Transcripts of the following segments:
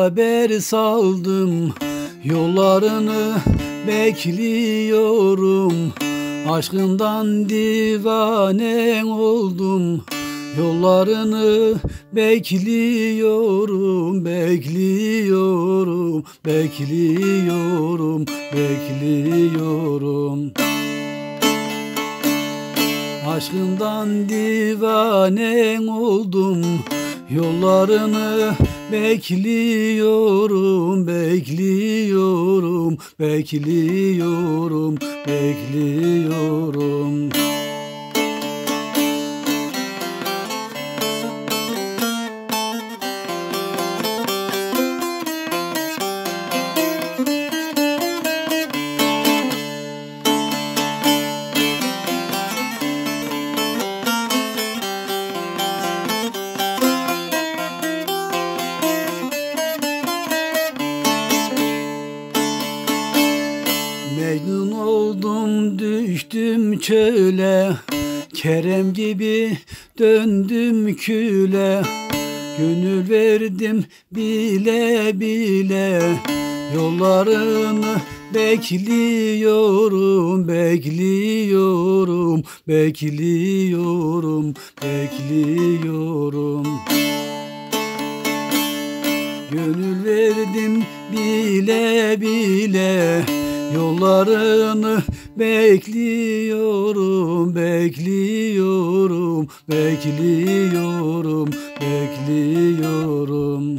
haber saldım, yollarını bekliyorum. Aşkından divane oldum, yollarını bekliyorum, bekliyorum, bekliyorum, bekliyorum. Aşkından divane oldum, yollarını bekliyorum, bekliyorum, bekliyorum, bekliyorum. Mecnun oldum, düştüm çöle, Kerem gibi döndüm küle. Gönül verdim bile bile, yollarını bekliyorum, bekliyorum, bekliyorum, bekliyorum. Gönül verdim bile bile, yollarını bekliyorum, bekliyorum, bekliyorum, bekliyorum.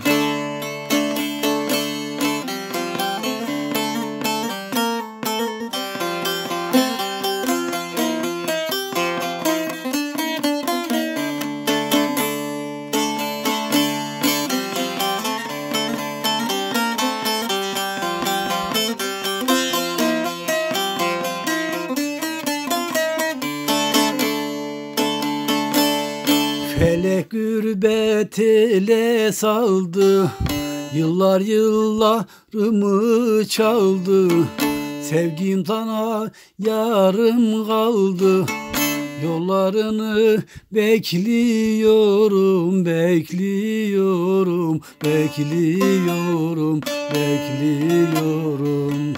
Felek gürbet ele saldı, yıllar yıllarımı çaldı. Sevgim sana yarım kaldı, yollarını bekliyorum, bekliyorum, bekliyorum, bekliyorum.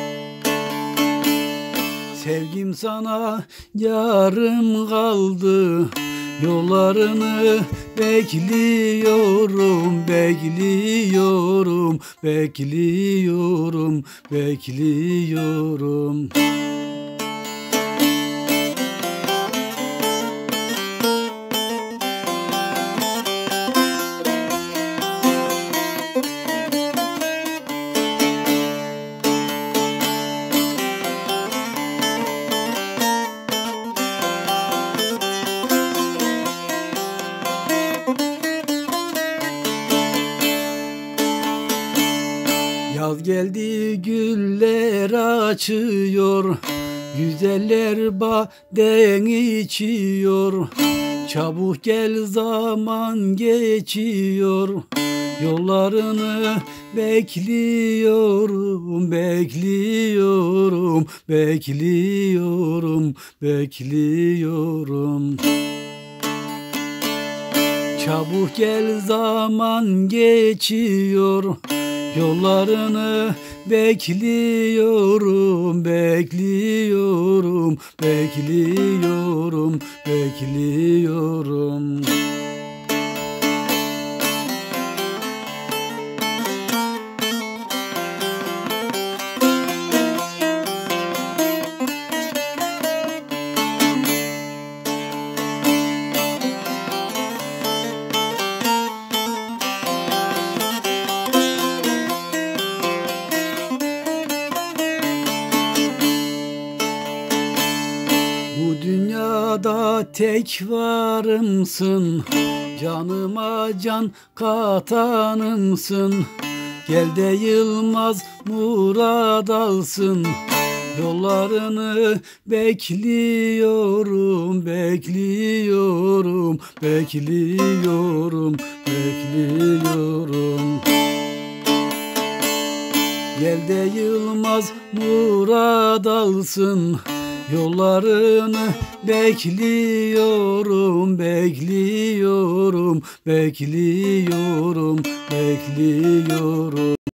Sevgim sana yarım kaldı, yollarını bekliyorum, bekliyorum, bekliyorum, bekliyorum. Yaz geldi, güller açıyor, güzeller baden içiyor. Çabuk gel, zaman geçiyor, yollarını bekliyorum, bekliyorum, bekliyorum, bekliyorum. Çabuk gel, zaman geçiyor, yollarını bekliyorum, bekliyorum, bekliyorum, bekliyorum. Bu dünyada tek varımsın, canıma can katanımsın. Gel de Yılmaz Murad alsın, yollarını bekliyorum, bekliyorum, bekliyorum, bekliyorum. Gel de Yılmaz Murad alsın, Yollarını bekliyorum, bekliyorum, bekliyorum, bekliyorum.